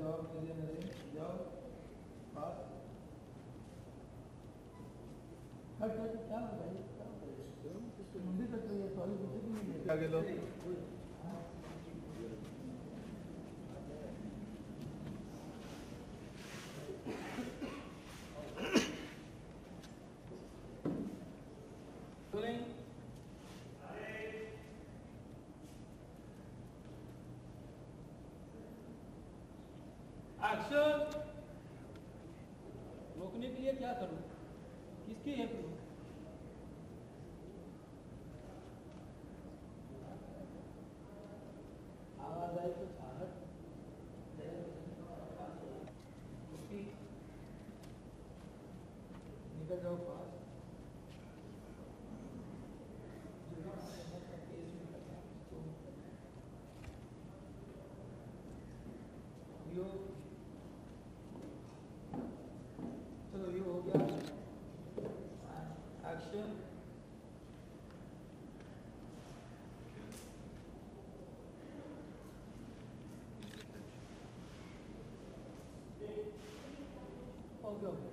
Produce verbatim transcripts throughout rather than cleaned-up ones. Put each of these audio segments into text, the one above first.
जवाब दे दिया मेरे जाओ पास हट हट क्या हो भाई क्या हो भाई मुंडी कट रही है सॉरी मुझे भी नहीं है आगे लो एक्शन रोकने के लिए क्या करूं किसकी है प्रूफ आवाज आई तो छाहट निकल जाओ पास यो चलो ये हो गया एक्शन ओके ओके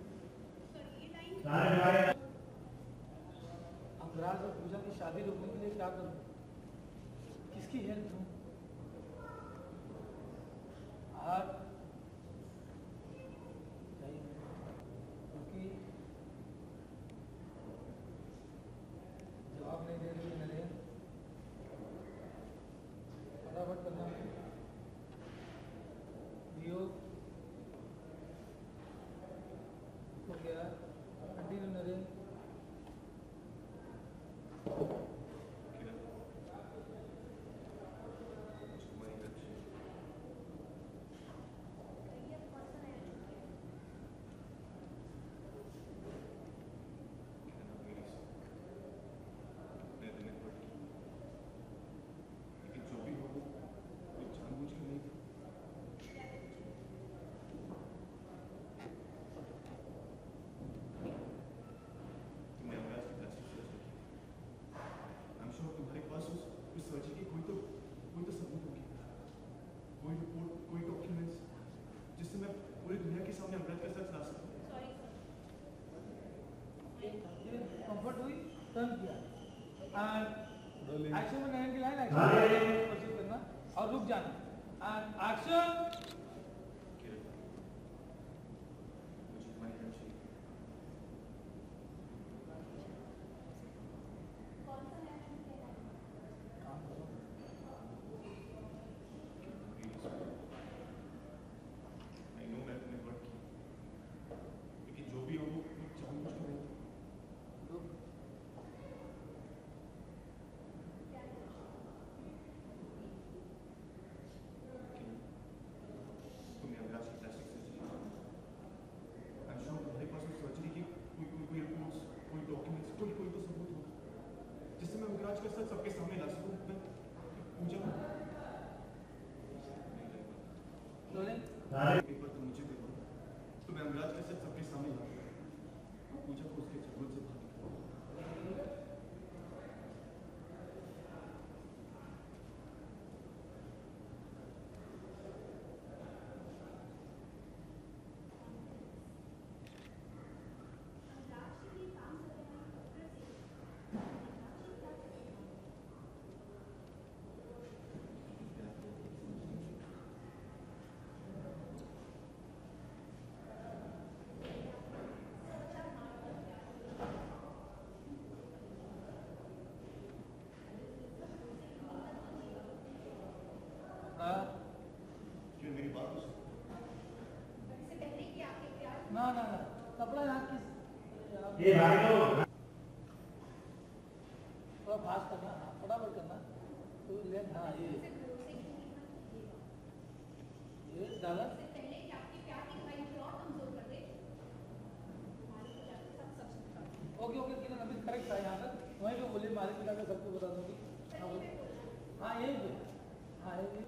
अंतराज और पूजा की शादी रोकने के लिए क्या करूं किसकी हेल्प लूं हाथ क्योंकि जवाब नहीं दे रही मेरे फटाफट करना वियोग हो गया कंटिन्यू नरे तुम्हारे पास उस उस सर्जरी की कोई तो कोई तो सबूत होगी कोई रिपोर्ट कोई डॉक्यूमेंट्स जिससे मैं पूरी दुनिया के सामने अमृत का सच ला सकूं सॉरी सर कंफर्ट हुई टर्न किया एंड एक्शन में नयन की लाइन एक्शन कोशिश करना और रुक जाना एंड एक्शन मुझे तुम्हारी हेल्प चाहिए जो भी हो वो जानबूझ कर नहीं तुमने अभिलाष की plastic surgery I am sure तुम्हारे पास उस सर्जरी की कोई कोई कोई रिपोर्ट्स कोई डॉक्यूमेंट्स कोई कोई तो सबूत होगा जिससे मैं अभिलाष का सच सबके सामने ला सकूं मैं पूजा एक बार तुम मुझे दे दो तो मैं अभिलाष का सच सबके सामने ला पूजा को उसके जरूरत से बाहर क्यों मेरी बात तो ना ना ना कपड़ा यहाँ किस ये भाई लोग थोड़ा फास्ट करना फटाफट करना तो ले हाँ ये ये डाला ओके ओके किरण अभी करेक्ट था यहाँ पर वहीं पे बोले मालिक मिला के सबको बता दूंगी हाँ यही पे हाँ यही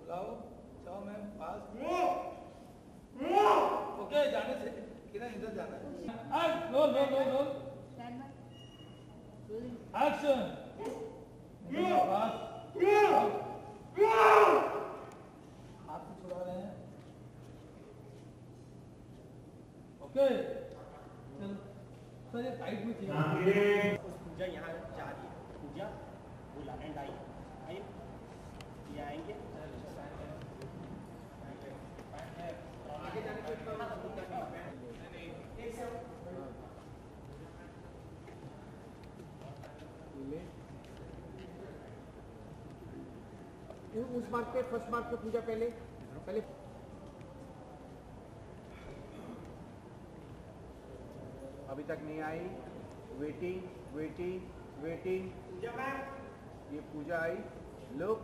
बुलाओ जाओ मैम पास ओके जाने से किधर इधर जाना है लो लो लो लो एक्शन पास हाथ से छुड़ा रहे हैं ओके चल सर ये टाइट में चाहिए पूजा यहाँ जा रही है पूजा बोला एंड आई आइए ये आएंगे आगे जाने को इतना एक से उस मार्क पे फर्स्ट मार्क पे पूजा पहले पहले अभी तक नहीं आई waiting waiting waiting Pooja ma'am ये पूजा आई look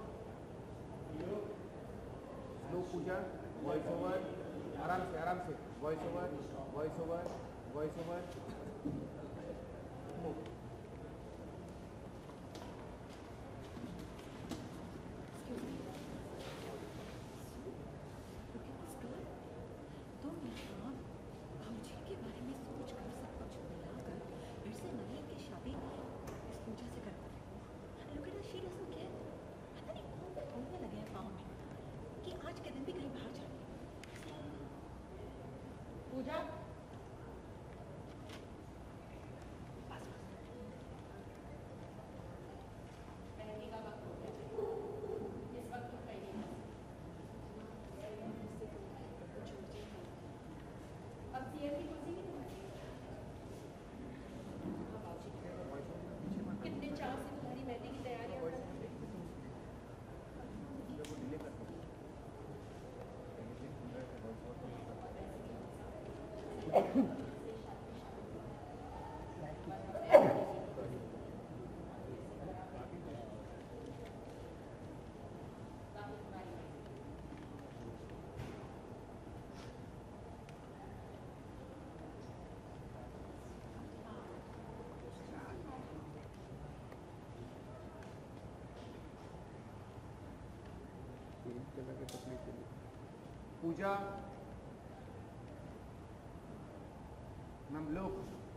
slow Pooja voice over आराम से आराम से voice over voice over voice over Pooja मेहंदी का वक्त हो गया इस वक्त तो कहीं नहीं अब सीएम की कुर्सी की कितने चाव से तुम्हारी मेहंदी की तैयारियां कर पूजा मैम लोग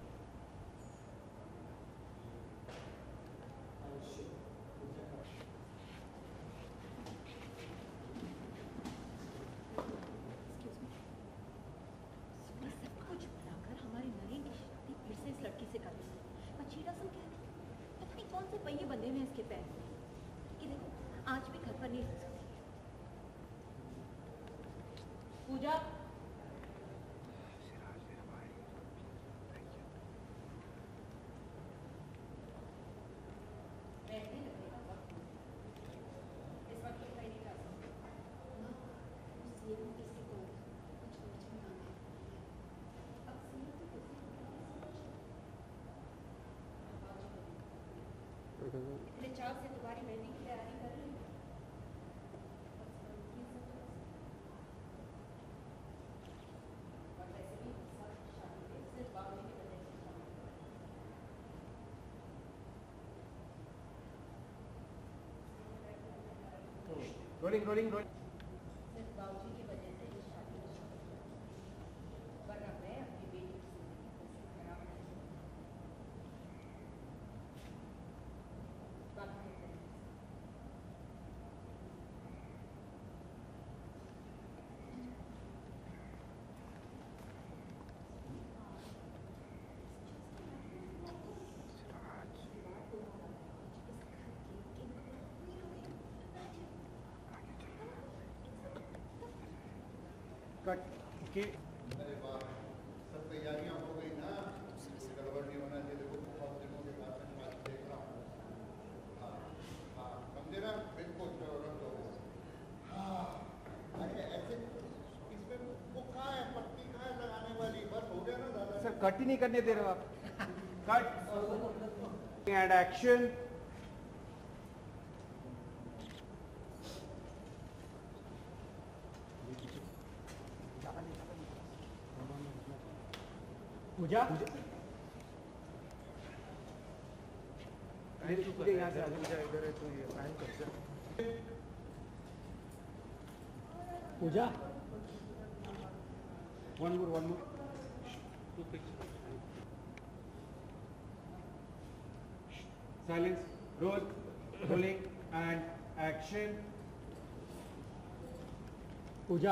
पहिए बंधे हुए हैं इसके पैर कि देखो आज भी घर पर नहीं रह सकती पूजा रहने लगने का वक्त इस वक्त तो कहीं नहीं जा सकती सीएम किसी को कुछ कुछ में काम है अब सीएम तो इतने चाव से तुम्हारी मेहंदी की तैयारी कर रही हूँ और वैसे भी सब शादी में सिर्फ बाबू की वजह से रोलिंग रोलिंग रोलिंग सिर्फ बाबूजी की वजह से ये शादी वरना मैं अपनी बेटी की जिंदगी को खराब नहीं बाकी कट के अरे वाह सब तैयारियां हो गई ना गड़बड़ नहीं होना चाहिए देखो बहुत दिनों के बाद मैं बात देख रहा हूँ हाँ हाँ समझे ना बिल्कुल रख दो हाँ अरे ऐसे इसमें वो कहाँ है पट्टी कहाँ है लगाने वाली बस हो गया ना दादा सर कट ही नहीं करने दे रहे हो आप cut and action Pooja Pooja यहाँ से आगे पूजा इधर है तो ये फाइन कर पूजा One more, one more. Two pictures. Silence. Roll. Rolling and action. Puja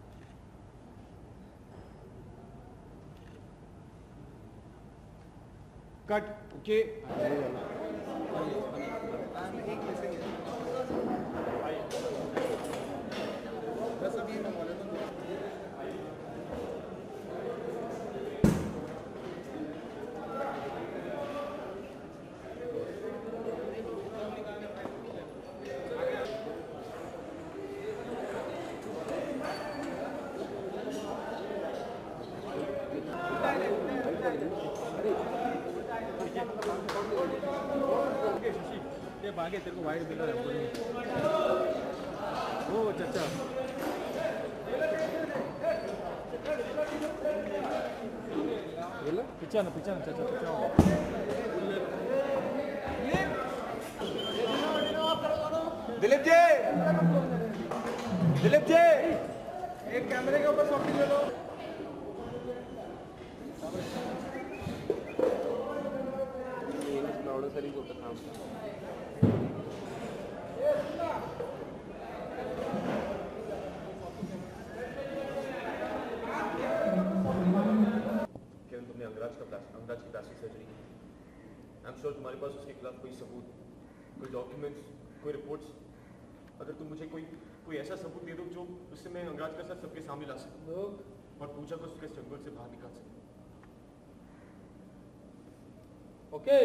Cut. Okay. ये भागे तेरे को वाइड मिल रहा है ओ चाचा पीछा ना पीछा ना चाचा पीछा दिलीप जी दिलीप जी एक कैमरे के ऊपर सॉफ्टी ले लो केवल तुमने अंगराज का प्लास्टिक अंगराज की प्लास्टिक सर्जरी की। आई एम श्योर तुम्हारे पास उसके खिलाफ कोई सबूत, कोई डॉक्यूमेंट्स, कोई रिपोर्ट्स। अगर तुम मुझे कोई कोई ऐसा सबूत दे दो जो उससे मैं अंगराज का साथ सबके सामने ला सकूं और पूजा को उसके जंगल से बाहर निकाल सकूं। ओके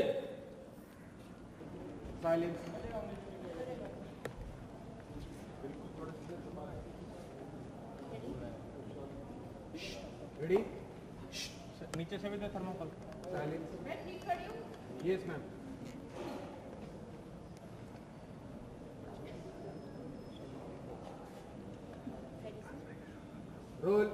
साइलेंस रेडी नीचे से भी दे थर्मोकॉल साइलेंस मैं ठीक खड़ी हूँ। Yes ma'am roll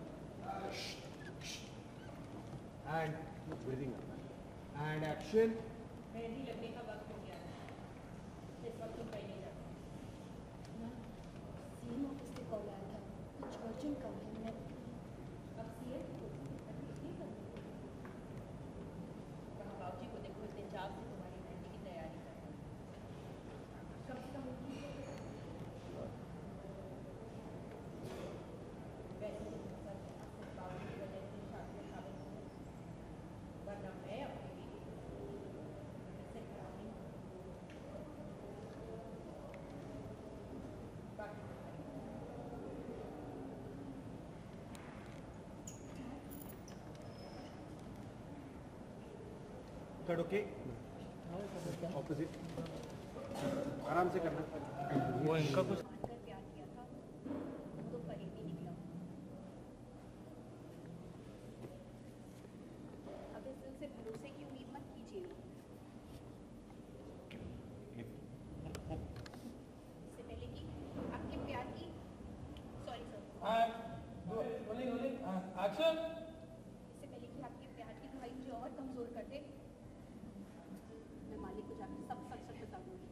and breathing and action मेहंदी लगने का वक्त हो गया है। इस वक्त तुम कहीं नहीं जाते। ना सीएम ऑफिस से कॉल आया था कुछ अर्जेंट काम है मैं अब सीए नहीं करती। कहाँ बाबूजी को देखो इतने चाव से तुम्हारी मेहंदी की तैयारी कर रहे हैं। कम से कम उनकी वैसे भी मेरे साथ अपने बाबूजी की वजह से शादी में शामिल हूँ, वरना मैं अपनी बीवी को ऐसे कराऊंगी। बाकी कट ओके ऑपोजिट आराम से करना वो इनका कुछ मानकर प्यार किया था तो करीबी निकला। अब इस दिल से भरोसे की उम्मीद मत कीजिए। इससे पहले कि आपके प्यार की sorry sir rolling rolling action इससे पहले कि आपके प्यार की दुहाई मुझे और कमजोर कर दे, मैं मालिक को जाकर सब सच सच बता दूंगी।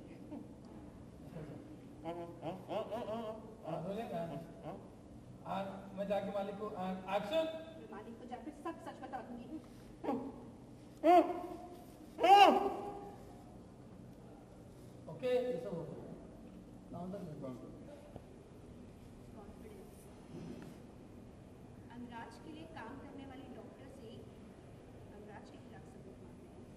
रोलिंग मैं जाके मालिक को एक्शन मैं मालिक को जाकर सब सच बता दूंगी। ओके ये सब हो गया कॉन्फिडेंस अंगराज के लिए काम करने वाले डॉक्टर से अंगराज के खिलाफ सबूत मांगते हैं।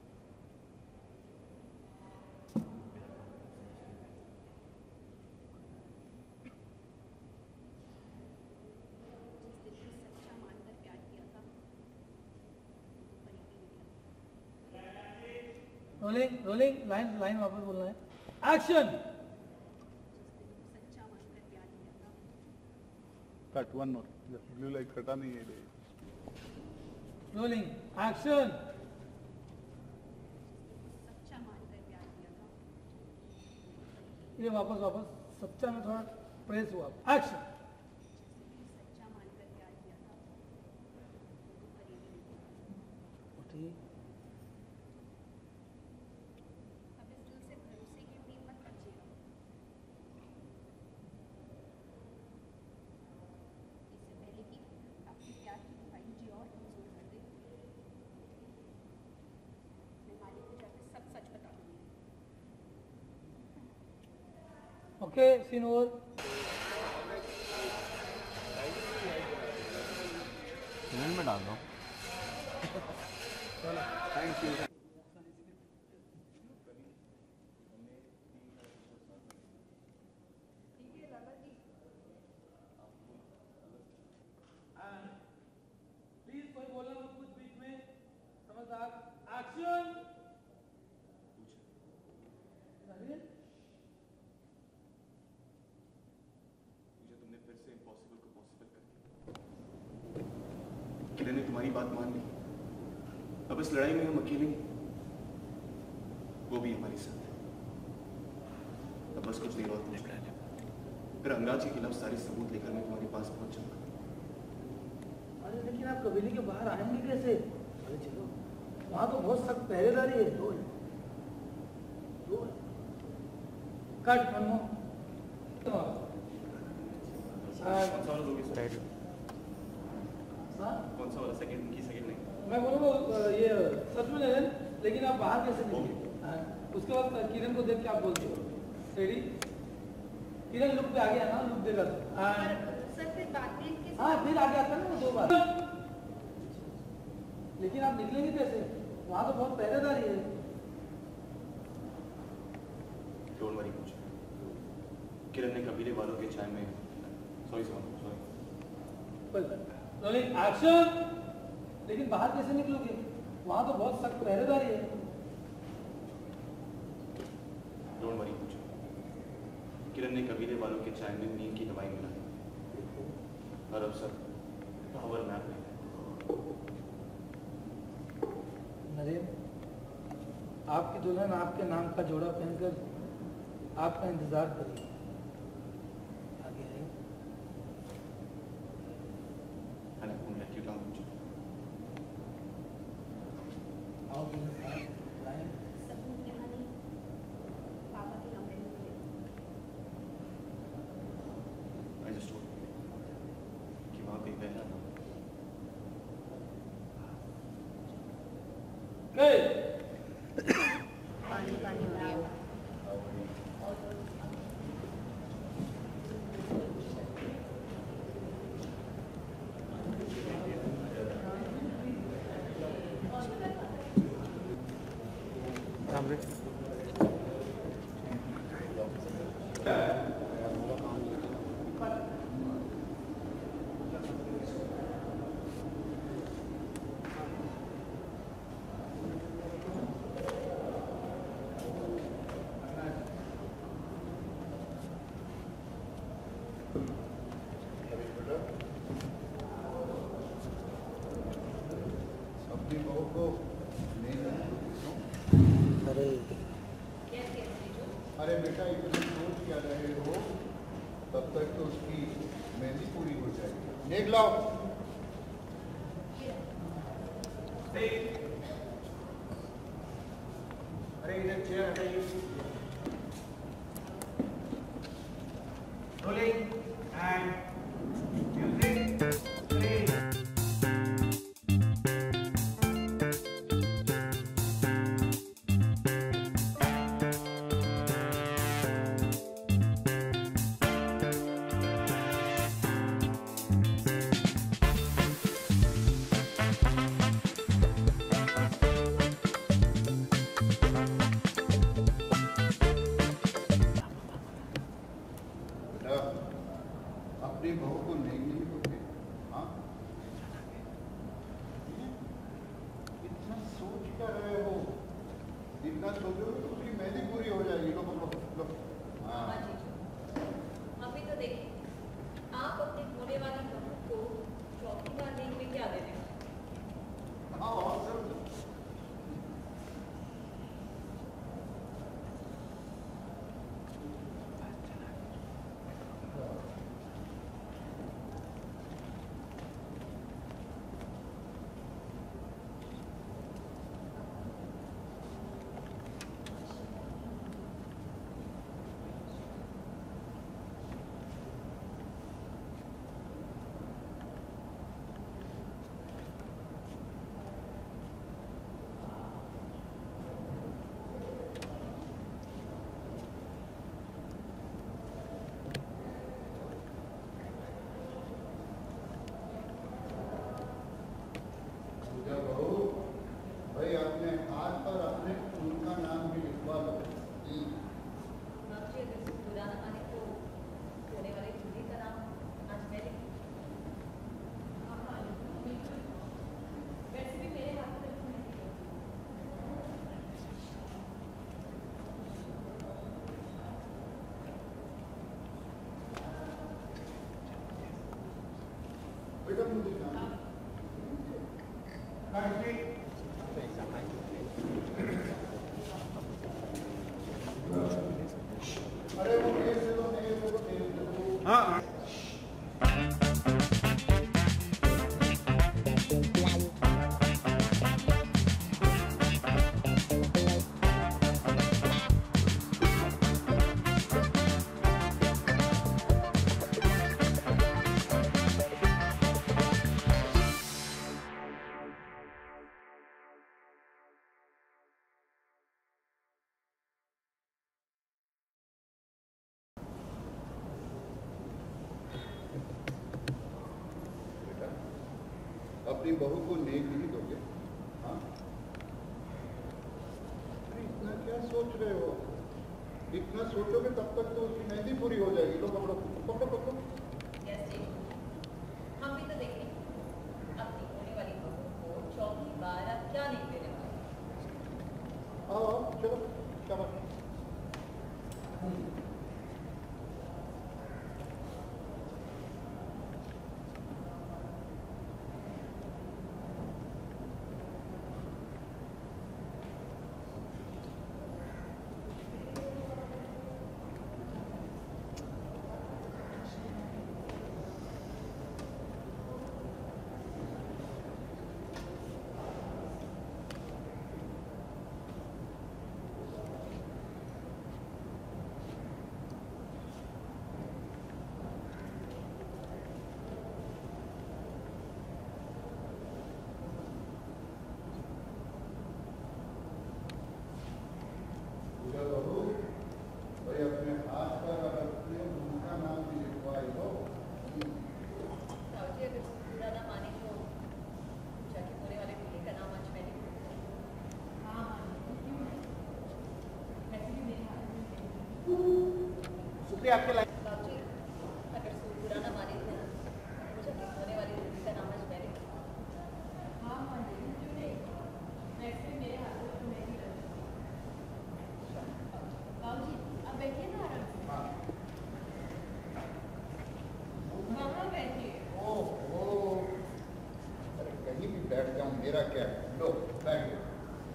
जिस दिल को सच्चा मानकर प्यार किया था वो करीबी निकला। रोलिंग रोलिंग लाइन लाइन वापस बोलना है एक्शन जिस दिल को सच्चा मानकर प्यार किया था cut one more blue light कटा नहीं है रोलिंग एक्शन सच्चा मानकर प्यार किया था ये वापस वापस सच्चा में थोड़ा प्रेस हुआ एक्शन सच्चा मानकर प्यार किया था वो करीबी निकला। ठीक अब इस दिल से भरोसे की उम्मीद मत कीजिएगा। Okay scene over. में डाल दो। Thank you. प्लीज कोई बोलना मत कुछ बीच में, समझदार। एक्शन। मुझे तुमने फिर से इम्पॉसिबल को पॉसिबल कर दिया। किरण ने तुम्हारी बात मान ली। अब इस लड़ाई में हम अकेले नहीं, वो भी हमारे साथ है। अब बस कुछ देर और पूछ लें, फिर अंगाज के खिलाफ सारे सबूत लेकर मैं तुम्हारे पास पहुंच जाऊंगा। अरे लेकिन आप कबीले के बाहर आएंगे कैसे? अरे चलो, वहाँ तो बहुत सख्त पहरेदारी है। दो है, दो है। कट मनमो। कौन सा वाला दोगे सर? कौन सा वाला? सेकंड की सेकंड नहीं। मैं बोलूँगा ये सच में ले लें, लेकिन आप बाहर कैसे निकले? हाँ, उसके बाद किरण को देख के आप बोलते हो रेडी? किरण लुक पे आ गया ना, लुक देगा तो। सर फिर बाद में कैसे? हाँ फिर आ गया था ना दो बार। लेकिन आप निकलेंगे कैसे? वहाँ तो बहुत पहरेदारी है। डोंट वरी कुछ। किरण ने कबीले वालों के चाय में सॉरी सॉरी सॉरी एक्शन। लेकिन बाहर कैसे निकलोगे? वहाँ तो बहुत सख्त पहरेदारी है। डोंट वरी कुछ। किरण ने कबीले वालों के चाय में नींद की दवाई मिलाई और अब सब पावर मैप में है। नरेन, आपकी दुल्हन आपके नाम का जोड़ा पहनकर आपका इंतजार करेगी। आगे है And I won't let you down, Pooja. आओ दुल्हन साहब, लाएं। सबूत यहाँ नहीं, पापा के कमरे में मिले। I just told you कि वहाँ कोई पहला ना। गए। पानी पानी में आओ। अपनी बहू को नहीं अरे अरे बेटा इतना सोच क्या रहे हो? तब तक तो उसकी मेहंदी पूरी हो जाएगी। देख लो। अरे इधर चेयर हटाइए। Rolling and music please. बेटा अपनी बहू को नहीं नहीं होते। हाँ इतना सोच क्या रहे हो? इतना सोचोगे तो उसकी मेहंदी पूरी हो जाएगी। लो लो लो। हाँ अभी तो देखिए, आप अपने होने वाली बहू को चौकीदार देने में क्या दे रहे हैं? हाँ और सब बेटा मुझे जाना अरे वो मेल दे दो मेल दे दो मेल दे दो हाँ अपनी बहू को नेक नहीं दोगे हाँ अरे इतना क्या सोच रहे हो इतना सोचोगे तब तक तो उसकी मेहंदी पूरी हो जाएगी लो पकड़ो पकड़ो पकड़ो हम भी तो देखें अपनी होने वाली बहू को चौथी बार आप क्या नहीं देने वाले आओ आओ चलो चलो भाई अपने हाथ पर अगर उनका नाम भी लिखवाई हो साहब जी अगर पूरा ना माने तो जाके होने वाले दूल्हे का नाम आज मैंने हाँ हाँ वैसे भी मेरे हाथ में शुक्रिया आपके लाइन साहब जी अगर पूरा ना माने तो जाके होने वाले दूल्हे का नाम आज मैंने हाँ हाँ क्यों नहीं वैसे भी मेरे हाथ में मैं ही बाबू जी अब बैठिए ना आराम से हाँ हाँ हाँ बैठिए ओह ओह अरे कहीं भी बैठ जाऊं मेरा क्या है लो बैठ जाओ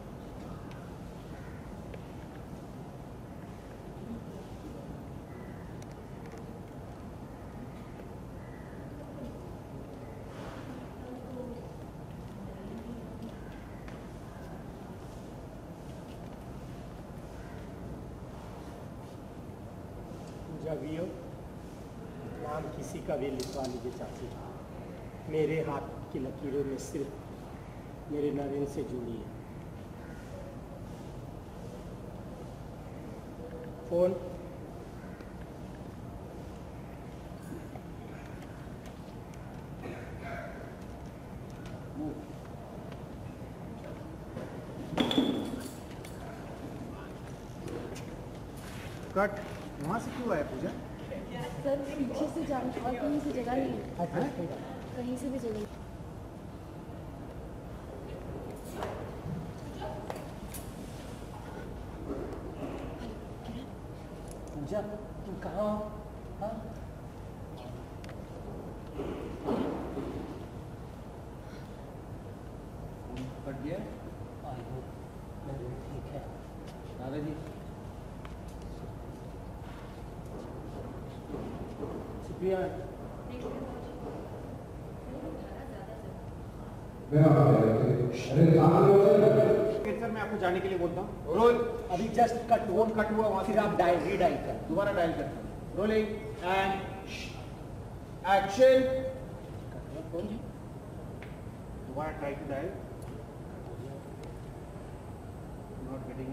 जगियो नाम किसी का भी लिखवा लीजिए चाची मेरे हाथ की लकीरों में सिर्फ मेरे नरेन से जुड़ी है फोन कट वहाँ से क्यों आया पूजा सर पीछे से जान और कहीं से जगह नहीं है कहीं से भी जगह नहीं। पूजा तुम कहाँ हो हाँ कट गया आई हो मैं ठीक है दादा जी शुक्रिया सर मैं आपको जाने के लिए बोलता हूँ रोल अभी जस्ट कट फोन कट हुआ वहाँ फिर आप डायल रीडायल कर दोबारा डायल करता हूँ रोलिंग एंड एक्शन कौन है दोबारा try to dial not getting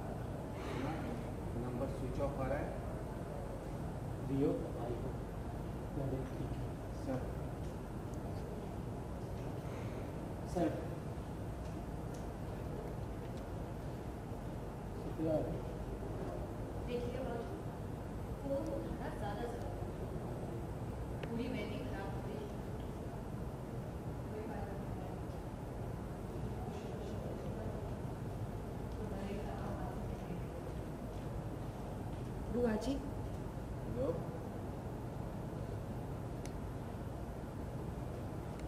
number switch off आ रहा है रियो आई हो मैं ठीक है सर सर शुक्रिया देखिए बाबू फोन उठाना ज़्यादा जरूरी है पूरी मेहंदी खराब हो गई कोई फायदा नहीं बुआ जी हेलो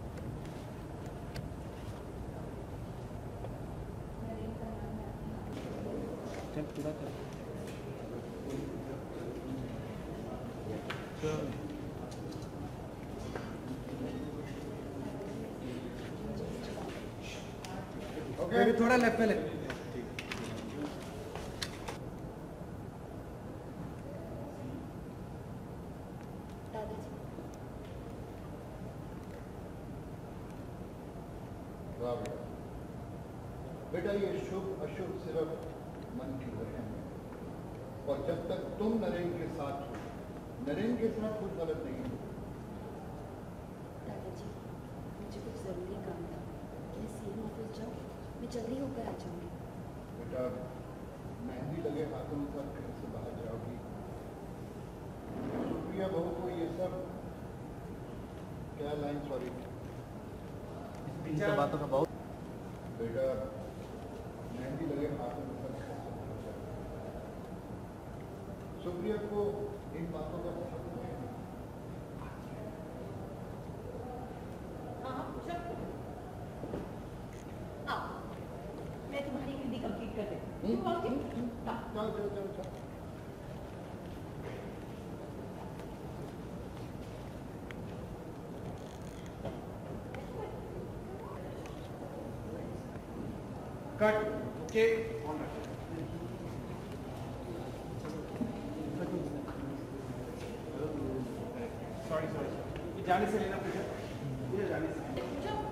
ओके थोड़ा लेफ्ट पे ले दादाजी वाह बेटा बेटा ये शुभ अशुभ सिर्फ मन की वहम है और जब तक तुम नरेंद्र के साथ हो नरेंद्र के साथ कुछ गलत नहीं है दादाजी मुझे कुछ ज़रूरी काम था मैं सीएम ऑफिस जाऊँ मैं जल्दी होकर आ जाऊँगी बेटा मेहंदी लगे हाथों के साथ घर से बाहर जाओगी सुप्रिया बहू को ये सब क्या लाइन सॉरी इन सब बातों का बहुत बेटा मेहंदी लगे हाथों के साथ घर से बाहर जाओगी सुप्रिया को इन बातों का बहुत दुख है। मैं तुम्हारी हिंदी कंप्लीट कर देती हम्म, हम्म, हम्म, चल चल चल चल cut okay on sorry sorry जाने से लेना पूछा जाने से